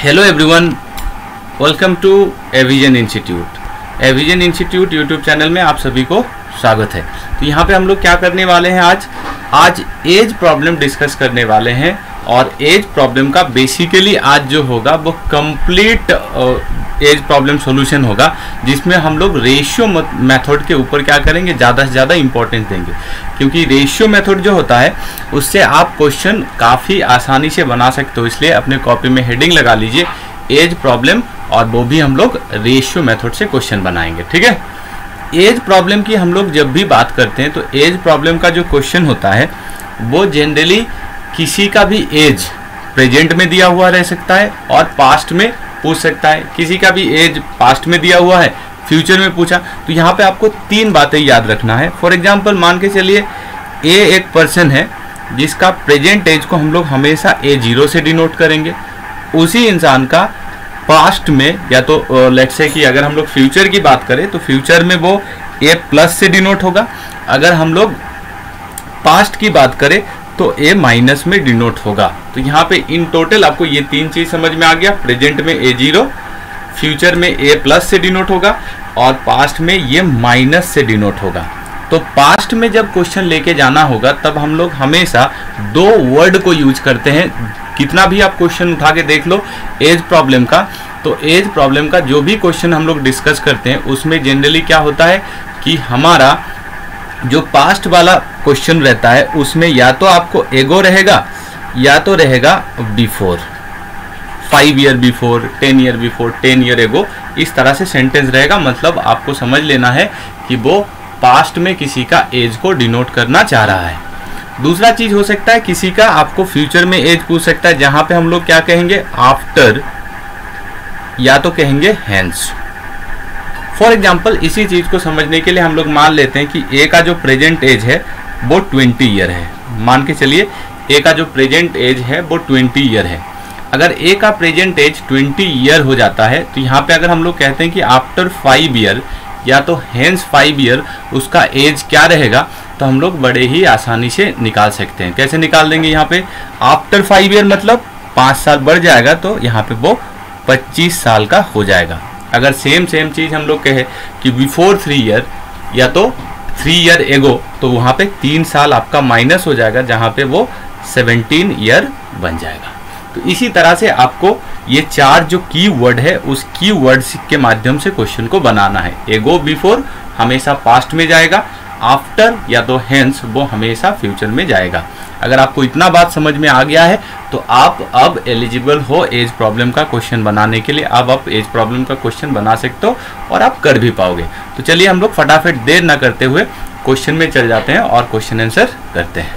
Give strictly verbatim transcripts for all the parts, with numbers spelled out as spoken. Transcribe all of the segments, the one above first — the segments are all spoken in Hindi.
Hello everyone, welcome to Avision institute. Avision institute YouTube channel में आप सभी को स्वागत है। तो यहाँ पे हम लोग क्या करने वाले हैं, आज आज एज प्रॉब्लम डिस्कस करने वाले हैं। और एज प्रॉब्लम का बेसिकली आज जो होगा वो कंप्लीट एज प्रॉब्लम सॉल्यूशन होगा, जिसमें हम लोग रेशियो मेथड के ऊपर क्या करेंगे, ज़्यादा से ज़्यादा इंपॉर्टेंस देंगे। क्योंकि रेशियो मेथड जो होता है उससे आप क्वेश्चन काफ़ी आसानी से बना सकते हो। इसलिए अपने कॉपी में हेडिंग लगा लीजिए एज प्रॉब्लम, और वो भी हम लोग रेशियो मेथड से क्वेश्चन बनाएंगे। ठीक है, एज प्रॉब्लम की हम लोग जब भी बात करते हैं तो एज प्रॉब्लम का जो क्वेश्चन होता है वो जनरली किसी का भी एज प्रेजेंट में दिया हुआ रह सकता है और पास्ट में पूछ सकता है। किसी का भी एज पास्ट में दिया हुआ है, फ्यूचर में पूछा। तो यहाँ पे आपको तीन बातें याद रखना है। फॉर एग्जांपल मान के चलिए ए एक पर्सन है जिसका प्रेजेंट एज को हम लोग हमेशा ए जीरो से डिनोट करेंगे। उसी इंसान का पास्ट में, या तो लेट्स से कि अगर हम लोग फ्यूचर की बात करें तो फ्यूचर में वो ए प्लस से डिनोट होगा। अगर हम लोग पास्ट की बात करें तो ए माइनस में डिनोट होगा। तो यहाँ पे इन टोटल आपको ये तीन चीज समझ में आ गया। प्रेजेंट में ए जीरो, फ्यूचर में ए प्लस से डिनोट होगा, और पास्ट में ये माइनस से डिनोट होगा। तो पास्ट में जब क्वेश्चन लेके जाना होगा तब हम लोग हमेशा दो वर्ड को यूज करते हैं। कितना भी आप क्वेश्चन उठा के देख लो एज प्रॉब्लम का, तो एज प्रॉब्लम का जो भी क्वेश्चन हम लोग डिस्कस करते हैं उसमें जनरली क्या होता है कि हमारा जो पास्ट वाला क्वेश्चन रहता है उसमें या तो आपको एगो रहेगा या तो रहेगा before, five year before, ten year before, ten year ago, इस तरह से सेंटेंस रहेगा। मतलब आपको समझ लेना है कि वो पास्ट में किसी का एज को डिनोट करना चाह रहा है। दूसरा चीज हो सकता है किसी का आपको फ्यूचर में एज पूछ सकता है, जहां पे हम लोग क्या कहेंगे आफ्टर, या तो कहेंगे हेंस। फॉर एग्जाम्पल इसी चीज को समझने के लिए हम लोग मान लेते हैं कि ए का जो प्रेजेंट एज है वो ट्वेंटी ईयर है। मान के चलिए ए का जो प्रेजेंट एज है वो ट्वेंटी ईयर है। अगर ए का प्रेजेंट एज ट्वेंटी ईयर हो जाता है तो यहाँ पे अगर हम लोग कहते हैं कि आफ्टर फाइव ईयर या तो हेंस फाइव ईयर उसका एज क्या रहेगा, तो हम लोग बड़े ही आसानी से निकाल सकते हैं। कैसे निकाल देंगे, यहाँ पे आफ्टर फाइव ईयर मतलब पाँच साल बढ़ जाएगा तो यहाँ पे वो पच्चीस साल का हो जाएगा। अगर सेम सेम चीज हम लोग कहे कि बिफोर थ्री ईयर या तो थ्री ईयर एगो, तो वहां पे तीन साल आपका माइनस हो जाएगा, जहां पे वो सेवनटीन ईयर बन जाएगा। तो इसी तरह से आपको ये चार जो की वर्ड है उस की वर्ड्स के माध्यम से क्वेश्चन को बनाना है। एगो बिफोर हमेशा पास्ट में जाएगा, आफ्टर या तो हेंस वो हमेशा फ्यूचर में जाएगा। अगर आपको इतना बात समझ में आ गया है तो आप अब एलिजिबल हो एज प्रॉब्लम का क्वेश्चन बनाने के लिए। अब आप एज प्रॉब्लम का क्वेश्चन बना सकते हो और आप कर भी पाओगे। तो चलिए हम लोग फटाफट देर ना करते हुए क्वेश्चन में चल जाते हैं और क्वेश्चन आंसर करते हैं।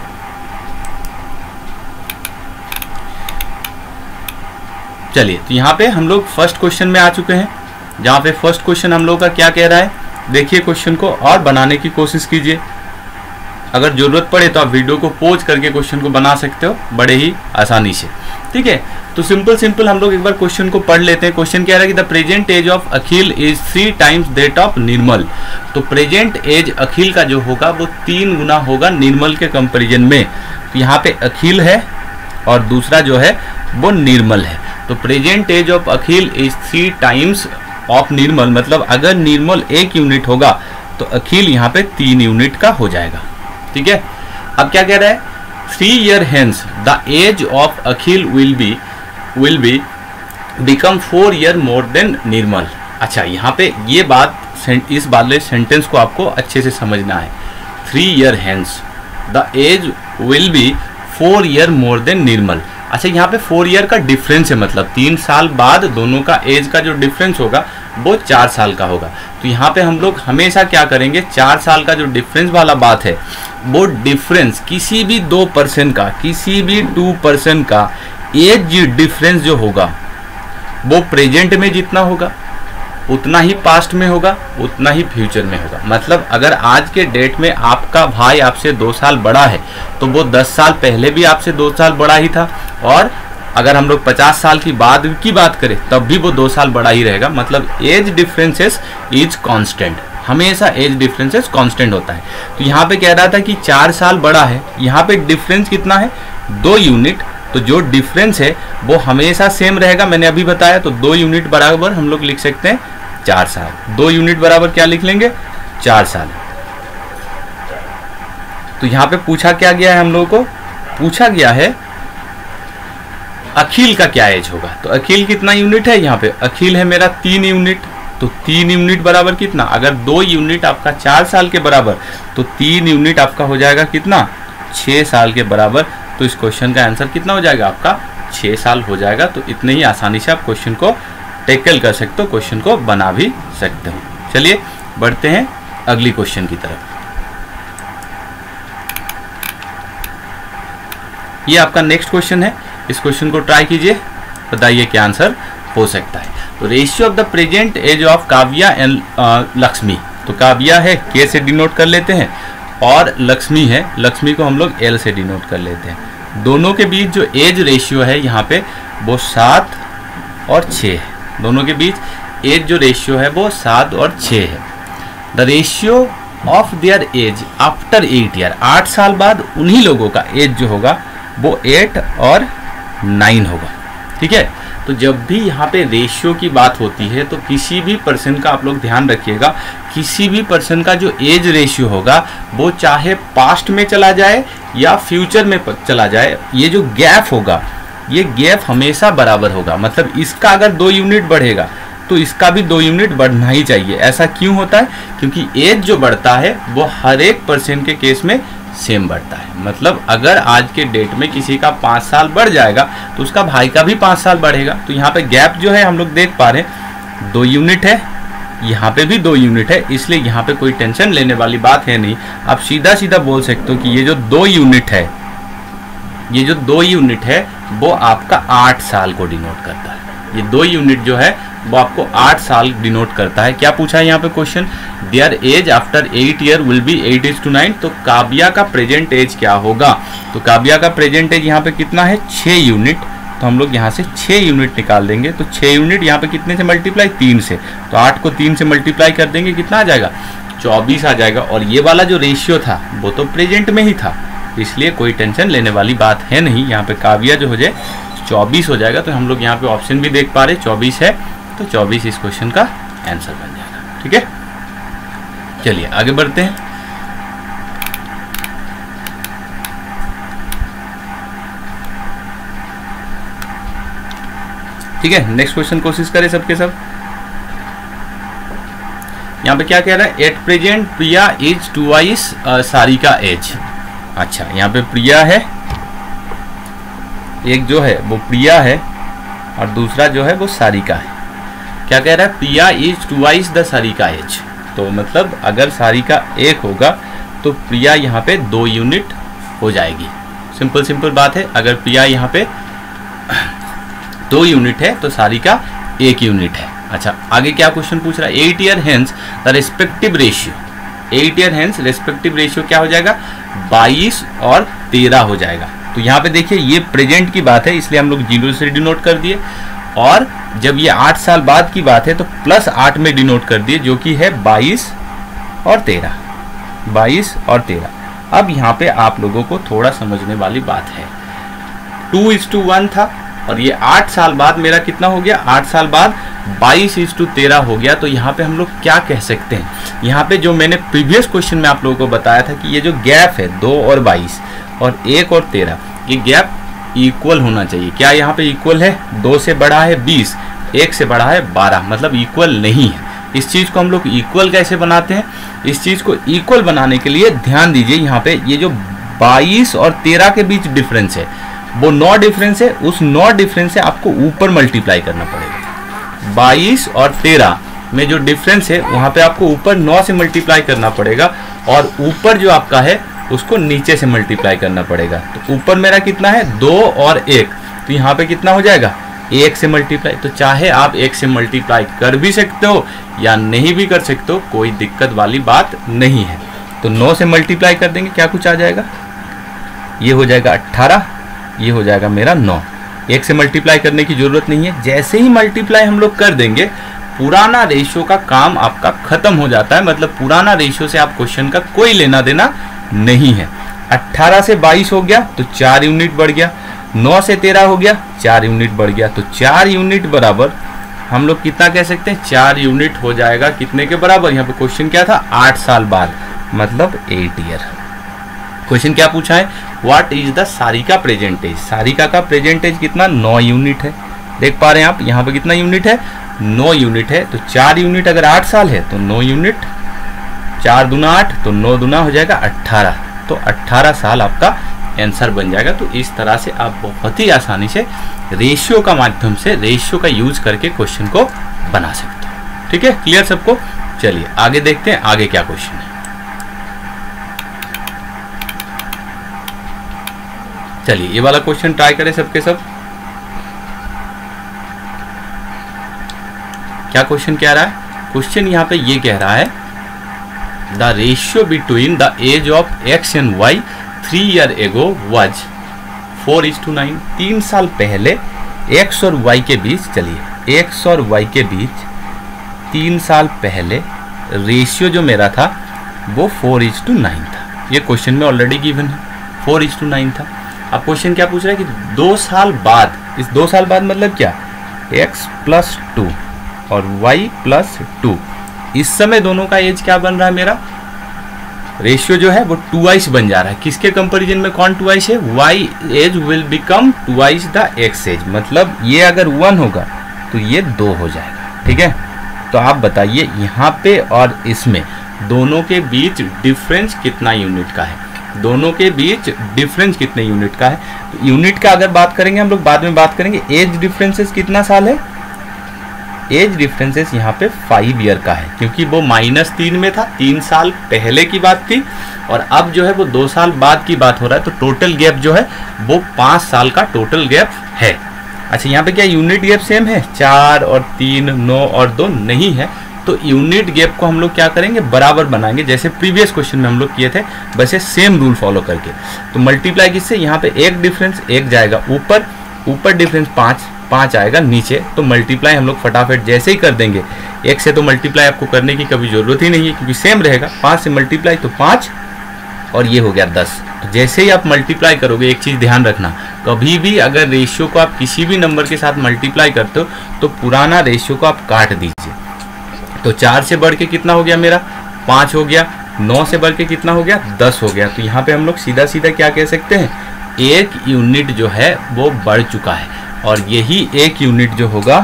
चलिए, तो यहाँ पे हम लोग फर्स्ट क्वेश्चन में आ चुके हैं, जहाँ पे फर्स्ट क्वेश्चन हम लोग का क्या कह रहा है। देखिए क्वेश्चन को और बनाने की कोशिश कीजिए। अगर जरूरत पड़े तो आप वीडियो को पॉज करके क्वेश्चन को बना सकते हो बड़े ही आसानी से। ठीक है, तो सिंपल सिंपल हम लोग एक बार क्वेश्चन को पढ़ लेते हैं। क्वेश्चन क्या है कि the present age of Akhil is three times that of Nirmal. तो प्रेजेंट एज अखिल का जो होगा वो तीन गुना होगा निर्मल के कंपेरिजन में। तो यहाँ पे अखिल है और दूसरा जो है वो निर्मल है। तो present age of Akhil is three times of Nirmal, मतलब अगर निर्मल एक यूनिट होगा तो अखिल यहाँ पे तीन यूनिट का हो जाएगा। ठीक है, अब क्या कह रहा है, three year hence the age of Akhil will be will be become four year more than Nirmal. अच्छा, यहाँ पे ये बात, इस वाले सेंटेंस को आपको अच्छे से समझना है। Three year hence the age will be four year more than Nirmal. अच्छा, यहाँ पे फोर ईयर का डिफरेंस है, मतलब तीन साल बाद दोनों का एज का जो डिफरेंस होगा वो चार साल का होगा। तो यहाँ पे हम लोग हमेशा क्या करेंगे, चार साल का जो डिफरेंस वाला बात है वो डिफरेंस किसी भी दो पर्सन का, किसी भी टू पर्सन का एज डिफरेंस जो होगा वो प्रेजेंट में जितना होगा उतना ही पास्ट में होगा, उतना ही फ्यूचर में होगा। मतलब अगर आज के डेट में आपका भाई आपसे दो साल बड़ा है तो वो दस साल पहले भी आपसे दो साल बड़ा ही था, और अगर हम लोग पचास साल की बाद की बात करें तब भी वो दो साल बड़ा ही रहेगा। मतलब एज डिफरेंसेस इज कांस्टेंट, हमेशा एज डिफरेंसेस कांस्टेंट होता है। तो यहाँ पे कह रहा था कि चार साल बड़ा है, यहाँ पे डिफरेंस कितना है, दो यूनिट, तो जो डिफरेंस है वो हमेशा सेम रहेगा, मैंने अभी बताया। तो दो यूनिट बराबर हम लोग लिख सकते हैं चार साल। दो यूनिट बराबर क्या लिख लेंगे, चार साल। तो यहाँ पे पूछा क्या गया है, हम लोगों को पूछा गया है अखिल का क्या एज होगा। तो अखिल कितना यूनिट है, यहाँ पे अखिल है मेरा तीन यूनिट। तो तीन यूनिट बराबर कितना, अगर दो यूनिट आपका चार साल के बराबर तो तीन यूनिट आपका हो जाएगा कितना, छः साल के बराबर। तो इस क्वेश्चन का आंसर कितना हो जाएगा आपका, छः साल हो जाएगा। तो इतने ही आसानी से आप क्वेश्चन को टैकल कर सकते हो, क्वेश्चन को बना भी सकते हो। चलिए बढ़ते हैं अगली क्वेश्चन की तरफ। ये आपका नेक्स्ट क्वेश्चन है, इस क्वेश्चन को ट्राई कीजिए, बताइए क्या आंसर हो सकता है। तो ratio of the present age of Kavya and Lakshmi. तो काव्या है के से डिनोट कर लेते हैं और लक्ष्मी है, लक्ष्मी को हम लोग एल से डिनोट कर लेते हैं। दोनों के बीच जो एज रेशियो है यहाँ पे वो सात और छः है। दोनों के बीच एज जो रेशियो है वो सात और छः है। The ratio of their age after eight year, आठ साल बाद उन्हीं लोगों का एज जो होगा वो एट और नाइन होगा। ठीक है, तो जब भी यहाँ पे रेशियो की बात होती है तो किसी भी पर्सन का आप लोग ध्यान रखिएगा, किसी भी पर्सन का जो एज रेशियो होगा वो चाहे पास्ट में चला जाए या फ्यूचर में चला जाए, ये जो गैप होगा ये गैप हमेशा बराबर होगा। मतलब इसका अगर दो यूनिट बढ़ेगा तो इसका भी दो यूनिट बढ़ना ही चाहिए। ऐसा क्यों होता है, क्योंकि एज जो बढ़ता है वो हर एक पर्सन के केस में सेम बढ़ता है। मतलब अगर आज के डेट में किसी का पाँच साल बढ़ जाएगा तो उसका भाई का भी पाँच साल बढ़ेगा। तो यहाँ पे गैप जो है हम लोग देख पा रहे हैं दो यूनिट है, यहाँ पे भी दो यूनिट है, इसलिए यहाँ पे कोई टेंशन लेने वाली बात है नहीं। आप सीधा सीधा बोल सकते हो कि ये जो दो यूनिट है, ये जो दो यूनिट है वो आपका आठ साल को डिनोट करता है। ये दो यूनिट जो है वो आपको आठ साल डिनोट करता है। क्या पूछा है यहाँ पे question, their age after eight year will be eight is to nine. तो काव्या का प्रेजेंट एज क्या होगा, तो काव्या का प्रेजेंट एज यहाँ पे कितना है, छः यूनिट। तो हम लोग यहाँ से छः यूनिट निकाल देंगे। तो छः यूनिट यहाँ पे कितने से मल्टीप्लाई, तीन से। तो आठ को तीन से मल्टीप्लाई कर देंगे, कितना आ जाएगा, चौबीस आ जाएगा। और ये वाला जो रेशियो था वो तो प्रेजेंट में ही था, इसलिए कोई टेंशन लेने वाली बात है नहीं। यहाँ पे काव्या जो हो जाए चौबीस हो जाएगा। तो हम लोग यहाँ पे ऑप्शन भी देख पा रहे चौबीस है, तो चौबीस इस क्वेश्चन का आंसर बन जाएगा। ठीक है, चलिए आगे बढ़ते हैं। ठीक है, नेक्स्ट क्वेश्चन कोशिश करें सबके सब। यहाँ पे क्या कह रहा है, at present Priya is twice Sarika age. अच्छा, यहाँ पे प्रिया है, एक जो है वो प्रिया है और दूसरा जो है वो सारिका है। क्या कह रहा है, Priya is twice the Sarika age. तो मतलब अगर सारिका एक होगा तो प्रिया यहाँ पे दो यूनिट हो जाएगी। सिंपल सिंपल बात है, अगर प्रिया यहाँ पे दो यूनिट है तो सारिका एक यूनिट है। अच्छा, आगे क्या क्वेश्चन पूछ रहा है, eight year hence the respective ratio. Eight year hence respective ratio क्या हो जाएगा, बाईस और तेरह हो जाएगा। तो यहाँ पे देखिए ये प्रेजेंट की बात है, इसलिए हम लोग जीरो से डिनोट कर दिए। और जब ये आठ साल बाद की बात है तो प्लस आठ में डिनोट कर दिए, जो कि है बाईस और तेरह। बाईस और तेरह। अब यहाँ पे आप लोगों को थोड़ा समझने वाली बात है, टू इज टू वन था और ये आठ साल बाद मेरा कितना हो गया, आठ साल बाद बाईस इज टू तेरह हो गया। तो यहाँ पे हम लोग क्या कह सकते हैं, यहाँ पे जो मैंने प्रीवियस क्वेश्चन में आप लोगों को बताया था कि ये जो गैप है दो और बाईस और एक और तेरह, ये गैप इक्वल होना चाहिए। क्या यहाँ पे इक्वल है, दो से बड़ा है बीस, एक से बड़ा है बारह, मतलब इक्वल नहीं है। इस चीज़ को हम लोग इक्वल कैसे बनाते हैं, इस चीज़ को इक्वल बनाने के लिए ध्यान दीजिए, यहाँ पे ये जो बाईस और तेरह के बीच डिफरेंस है वो नौ डिफरेंस है, उस नौ डिफरेंस से आपको ऊपर मल्टीप्लाई करना पड़ेगा। बाईस और तेरह में जो डिफरेंस है वहाँ पे आपको ऊपर नौ से मल्टीप्लाई करना पड़ेगा और ऊपर जो आपका है उसको नीचे से मल्टीप्लाई करना पड़ेगा। तो ऊपर मेरा कितना है, दो और एक, तो यहाँ पे कितना हो जाएगा, एक से मल्टीप्लाई। तो चाहे आप एक से मल्टीप्लाई कर भी सकते हो या नहीं भी कर सकते हो, कोई दिक्कत वाली बात नहीं है। तो नौ से मल्टीप्लाई कर देंगे, क्या कुछ आ जाएगा, ये हो जाएगा अट्ठारह, ये हो जाएगा मेरा नौ। एक से मल्टीप्लाई करने की जरूरत नहीं है, जैसे ही मल्टीप्लाई हम लोग कर देंगे पुराना रेशियो का काम आपका खत्म हो जाता है। मतलब पुराना रेशियो से आप क्वेश्चन का कोई लेना देना नहीं है। अट्ठारह से बाईस हो गया तो चार यूनिट बढ़ गया, नौ से तेरह हो गया, चार यूनिट बढ़ गया, तो चार यूनिट बराबर हम लोग कितना कह सकते हैं, चार यूनिट हो जाएगा कितने के बराबर। यहाँ पे क्वेश्चन क्या था, आठ साल बाद, मतलब एट ईयर। क्वेश्चन क्या पूछा है, what is the Sarika present age. Sarika का प्रेजेंट एज कितना, नौ यूनिट है। देख पा रहे हैं आप यहाँ पे कितना यूनिट है, नौ यूनिट है। तो चार यूनिट अगर आठ साल है तो नौ यूनिट, चार दूना आठ, तो नौ दूना हो जाएगा अट्ठारह, तो अट्ठारह साल आपका आंसर बन जाएगा। तो इस तरह से आप बहुत ही आसानी से रेशियो का माध्यम से, रेशियो का यूज करके क्वेश्चन को बना सकते हो। ठीक है, क्लियर सबको। चलिए आगे देखते हैं, आगे क्या क्वेश्चन है। चलिए ये वाला क्वेश्चन ट्राई करें सबके सब। क्या क्वेश्चन कह रहा है, क्वेश्चन यहाँ पे ये कह रहा है the ratio between the age of X and Y three year ago was four is to nine. तीन साल पहले एक्स और वाई के बीच, चलिए एक्स और वाई के बीच तीन साल पहले रेशियो जो मेरा था वो फोर इज टू नाइन था। ये क्वेश्चन में ऑलरेडी गिवन है, फोर इज टू नाइन था। अब क्वेश्चन क्या पूछ रहा है कि दो साल बाद, इस दो साल बाद मतलब क्या, एक्स प्लस टू और वाई प्लस टू, इस समय दोनों का एज क्या बन रहा है, मेरा रेशियो जो है वो टूवाइस बन जा रहा है। किसके कंपैरिजन में कौन टूवाइस है, Y age will become twice the X age, मतलब ये अगर वन होगा तो ये दो हो जाएगा। ठीक है, तो आप बताइए यहाँ पे और इसमें दोनों के बीच डिफरेंस कितना यूनिट का है, दोनों के बीच डिफरेंस कितने यूनिट का है। तो यूनिट का अगर बात करेंगे हम लोग बाद में बात करेंगे। एज डिफरेंसेस कितना साल है, एज डिफरेंसेस यहाँ पे फाइव ईयर का है, क्योंकि वो माइनस तीन में था, तीन साल पहले की बात थी, और अब जो है वो दो साल बाद की बात हो रहा है। तो टोटल गैप जो है वो पाँच साल का टोटल गैप है। अच्छा यहाँ पे क्या यूनिट गैप सेम है, चार और तीन, नौ और दो नहीं है, तो यूनिट गैप को हम लोग क्या करेंगे, बराबर बनाएंगे, जैसे प्रीवियस क्वेश्चन में हम लोग किए थे, वैसे सेम रूल फॉलो करके। तो मल्टीप्लाई किससे, यहाँ पे एक डिफरेंस, एक जाएगा ऊपर, ऊपर डिफरेंस पाँच, पाँच आएगा नीचे, तो मल्टीप्लाई हम लोग फटाफट जैसे ही कर देंगे। एक से तो मल्टीप्लाई आपको करने की कभी जरूरत ही नहीं है, क्योंकि सेम रहेगा। पाँच से मल्टीप्लाई तो पाँच, और ये हो गया दस। तो जैसे ही आप मल्टीप्लाई करोगे, एक चीज़ ध्यान रखना, कभी भी अगर रेशियो को आप किसी भी नंबर के साथ मल्टीप्लाई करते हो तो पुराना रेशियो को आप काट दीजिए। तो चार से बढ़ के कितना हो गया मेरा, पाँच हो गया, नौ से बढ़ के कितना हो गया, दस हो गया। तो यहाँ पे हम लोग सीधा सीधा क्या कह सकते हैं, एक यूनिट जो है वो बढ़ चुका है, और यही एक यूनिट जो होगा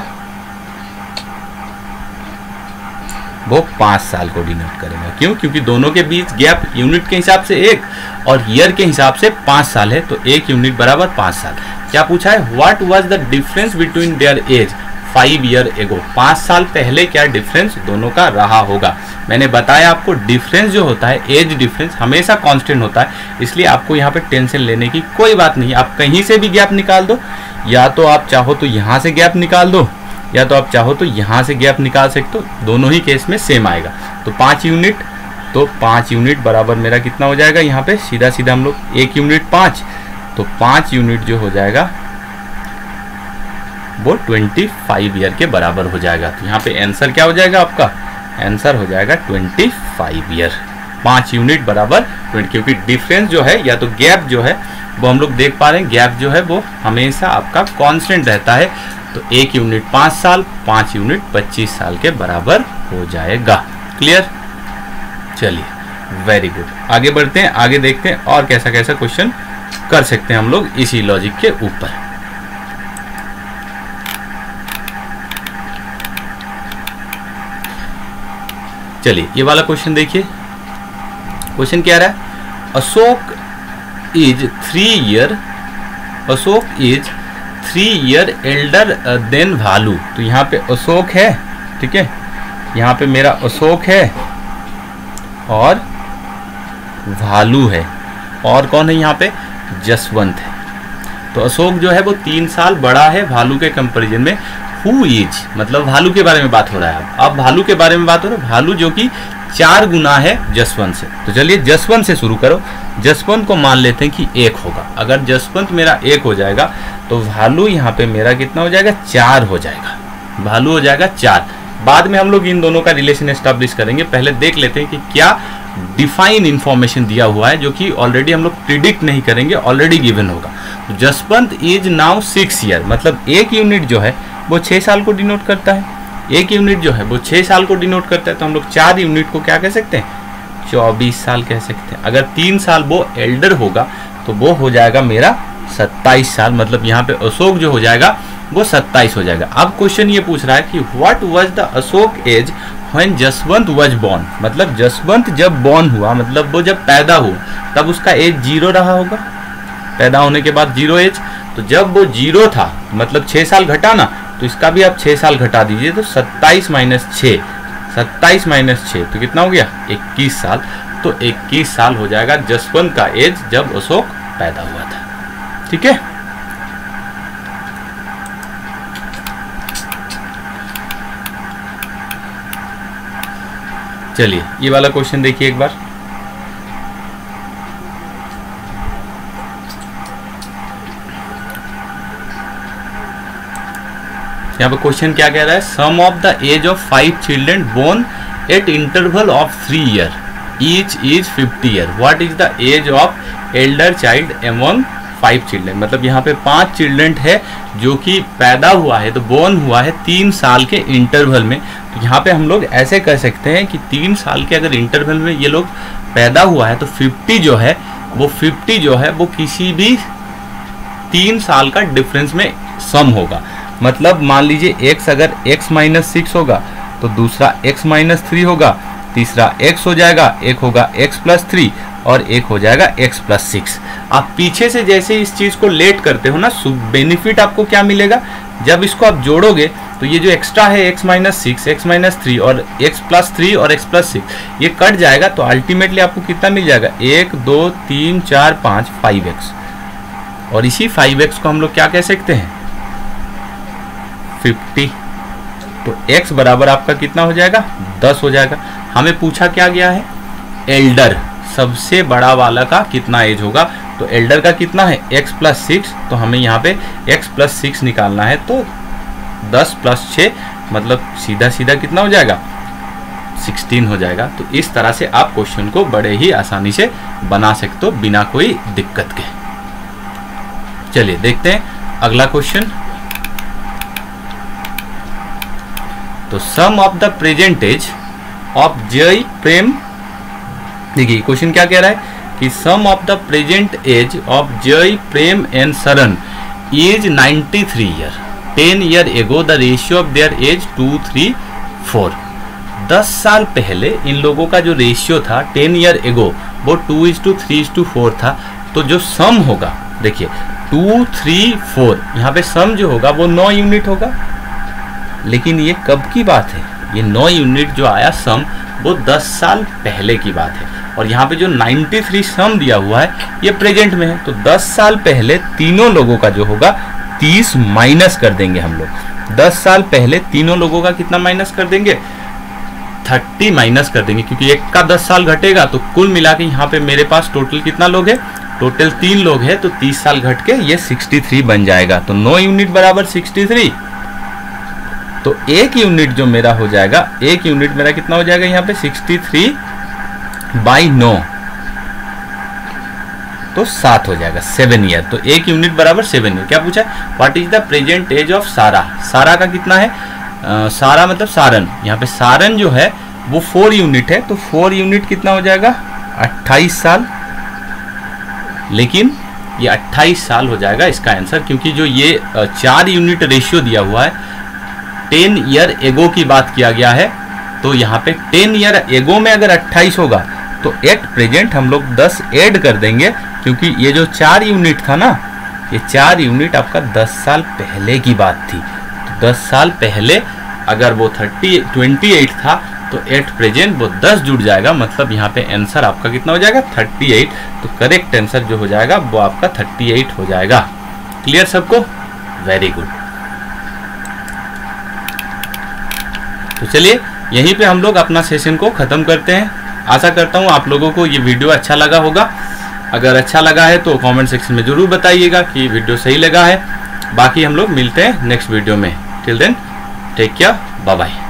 वो पाँच साल को डिनोट करेगा। क्यों, क्योंकि दोनों के बीच गैप यूनिट के हिसाब से एक और ईयर के हिसाब से पाँच साल है, तो एक यूनिट बराबर पाँच साल। क्या पूछा है, what was the difference between their age five year ago. पाँच साल पहले क्या डिफरेंस दोनों का रहा होगा। मैंने बताया आपको डिफरेंस जो होता है, एज डिफरेंस हमेशा कांस्टेंट होता है, इसलिए आपको यहाँ पे टेंशन लेने की कोई बात नहीं। आप कहीं से भी गैप निकाल दो, या तो आप चाहो तो यहाँ से गैप निकाल दो, या तो आप चाहो तो यहाँ से गैप निकाल सकते हो, दोनों ही केस में सेम आएगा। तो पाँच यूनिट, तो पाँच यूनिट बराबर मेरा कितना हो जाएगा, यहाँ पे सीधा सीधा हम लोग एक यूनिट पाँच, तो पाँच यूनिट जो हो जाएगा वो पच्चीस ईयर के बराबर हो जाएगा। तो यहाँ पे आंसर क्या हो जाएगा आपका, आंसर हो जाएगा पच्चीस ईयर। पाँच यूनिट बराबर बीस, क्योंकि डिफरेंस जो है या तो गैप जो है वो हम लोग देख पा रहे हैं, गैप जो है वो हमेशा आपका कांस्टेंट रहता है। तो एक यूनिट पाँच साल, पाँच यूनिट पच्चीस साल के बराबर हो जाएगा। क्लियर, चलिए वेरी गुड, आगे बढ़ते हैं, आगे देखते हैं और कैसा कैसा क्वेश्चन कर सकते हैं हम लोग इसी लॉजिक के ऊपर। चलिए ये वाला क्वेश्चन देखिए, क्वेश्चन क्या रहा है, Ashok is three year Ashok is three year elder than Bhalu. तो यहाँ पे अशोक है, ठीक है, यहाँ पे मेरा अशोक है और भालू है, और कौन है यहाँ पे, जसवंत है। तो अशोक जो है वो तीन साल बड़ा है भालू के कंपैरिजन में। हु इज, मतलब भालू के बारे में बात हो रहा है। अब भालू के बारे में बात हो रहा है, भालू जो कि चार गुना है जसवंत से। तो चलिए जसवंत से शुरू करो। जसवंत को मान लेते हैं कि एक होगा। अगर जसवंत मेरा एक हो जाएगा तो भालू यहाँ पे मेरा कितना हो जाएगा, चार हो जाएगा, भालू हो जाएगा चार। बाद में हम लोग इन दोनों का रिलेशन एस्टैब्लिश करेंगे, पहले देख लेते हैं कि क्या डिफाइन इंफॉर्मेशन दिया हुआ है जो कि ऑलरेडी हम लोग प्रिडिक्ट नहीं करेंगे, ऑलरेडी गिवन होगा। Jaswant is now six year, मतलब एक यूनिट जो है वो छः साल को डिनोट करता है, एक यूनिट जो है वो छः साल को डिनोट करता है। तो हम लोग चार यूनिट को क्या कह सकते हैं, चौबीस साल कह सकते हैं। अगर तीन साल वो एल्डर होगा तो वो हो जाएगा मेरा सत्ताईस साल, मतलब यहाँ पे अशोक जो हो जाएगा वो सत्ताईस हो जाएगा। अब क्वेश्चन ये पूछ रहा है कि what was the Ashok age when Jaswant was born, मतलब जसवंत जब बॉर्न हुआ, मतलब वो जब पैदा हुआ तब उसका एज जीरो रहा होगा, पैदा होने के बाद जीरो एज। तो जब वो जीरो था मतलब छः साल घटा ना, तो इसका भी आप छः साल घटा दीजिए, तो सत्ताईस माइनस छः, सत्ताईस माइनस छः तो कितना हो गया, इक्कीस साल। तो इक्कीस साल हो जाएगा जसवंत का एज जब अशोक पैदा हुआ था। ठीक है, चलिए ये वाला क्वेश्चन देखिए एक बार। यहाँ पे क्वेश्चन क्या कह रहा है, sum of the age of five children born at interval of three year each is fifty year, what is the age of elder child among five children. मतलब यहाँ पे पांच चिल्ड्रन है जो कि पैदा हुआ है, तो बोर्न हुआ है तीन साल के इंटरवल में। तो यहाँ पे हम लोग ऐसे कह सकते हैं कि तीन साल के अगर इंटरवल में ये लोग पैदा हुआ है तो फिफ्टी जो है वो फिफ्टी जो है वो किसी भी तीन साल का डिफरेंस में सम होगा। मतलब मान लीजिए x अगर x माइनस सिक्स होगा तो दूसरा x माइनस थ्री होगा, तीसरा x हो जाएगा, एक होगा x प्लस थ्री और एक हो जाएगा x प्लस सिक्स। आप पीछे से जैसे इस चीज को लेट करते हो ना, बेनिफिट आपको क्या मिलेगा, जब इसको आप जोड़ोगे तो ये जो एक्स्ट्रा है x minus six, x minus three और x प्लस थ्री और x प्लस सिक्स ये कट जाएगा, तो अल्टीमेटली आपको कितना मिल जाएगा, एक दो तीन चार पाँच फाइव एक्स। और इसी फाइव एक्स को हम लोग क्या कह सकते हैं, फिफ्टी। तो x बराबर आपका कितना हो जाएगा, दस हो जाएगा। हमें पूछा क्या गया है, एल्डर सबसे बड़ा वाला का कितना एज होगा, तो एल्डर का कितना है x प्लस सिक्स, तो हमें यहाँ पे x प्लस सिक्स निकालना है। तो दस प्लस छः मतलब सीधा सीधा कितना हो जाएगा, सोलह हो जाएगा। तो इस तरह से आप क्वेश्चन को बड़े ही आसानी से बना सकते हो बिना कोई दिक्कत के। चलिए देखते हैं अगला क्वेश्चन। तो sum of the present age of Jai Prem, देखिए क्वेश्चन क्या कह रहा है कि sum of the present age of Jai Prem and Sharan is ninety three year, ten year ago the ratio of their age two three four. दस साल पहले इन लोगों का जो रेशियो था टेन ईयर एगो वो two is to three is to four था। तो जो सम होगा, देखिए टू थ्री फोर, यहाँ पे सम जो होगा वो नौ यूनिट होगा। लेकिन ये कब की बात है, ये नौ यूनिट जो आया सम वो दस साल पहले की बात है। और यहाँ पे जो तिरानवे सम दिया हुआ है ये प्रेजेंट में है। तो दस साल पहले तीनों लोगों का जो होगा तीस माइनस कर देंगे हम लोग। दस साल पहले तीनों लोगों का कितना माइनस कर देंगे, तीस माइनस कर देंगे, क्योंकि एक का दस साल घटेगा। तो कुल मिला के यहाँ पे मेरे पास टोटल कितना लोग है, टोटल तीन लोग हैं, तो तीस साल घट के ये तिरसठ बन जाएगा। तो नौ यूनिट बराबर तिरसठ। तो एक यूनिट जो मेरा हो जाएगा, एक यूनिट मेरा कितना हो जाएगा यहाँ पे तिरसठ बाई नौ, तो सात हो जाएगा, सेवन ईयर। तो एक यूनिट बराबर सेवन ईयर। क्या पूछा है, what is the present age of Sara. Sara का कितना है, आ, सारा मतलब सारन, यहाँ पे सारन जो है वो फोर यूनिट है। तो फोर यूनिट कितना हो जाएगा, अट्ठाईस साल। लेकिन ये अट्ठाईस साल हो जाएगा इसका आंसर, क्योंकि जो ये चार यूनिट रेशियो दिया हुआ है, टेन ईयर एगो की बात किया गया है। तो यहाँ पे टेन ईयर एगो में अगर अट्ठाईस होगा तो एट प्रेजेंट हम लोग दस ऐड कर देंगे, क्योंकि ये जो चार यूनिट था ना, ये चार यूनिट आपका दस साल पहले की बात थी। तो दस साल पहले अगर वो थर्टी ट्वेंटी एट था तो एट प्रेजेंट वो दस जुड़ जाएगा, मतलब यहाँ पे आंसर आपका कितना हो जाएगा, थर्टी एट। तो करेक्ट आंसर जो हो जाएगा वो आपका थर्टी एट हो जाएगा। क्लियर सबको, वेरी गुड। तो चलिए यहीं पे हम लोग अपना सेशन को ख़त्म करते हैं। आशा करता हूँ आप लोगों को ये वीडियो अच्छा लगा होगा। अगर अच्छा लगा है तो कमेंट सेक्शन में ज़रूर बताइएगा कि वीडियो सही लगा है। बाकी हम लोग मिलते हैं नेक्स्ट वीडियो में। Till then take care, bye bye.